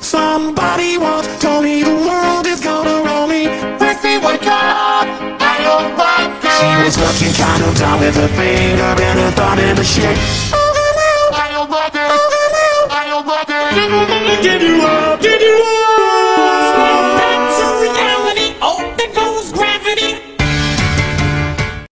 Somebody once told me the world is gonna roll me. Ricky, wake up! I don't like it. She was looking kind of down with her finger and her thumb in the shit. I don't like it. I don't like it. Give you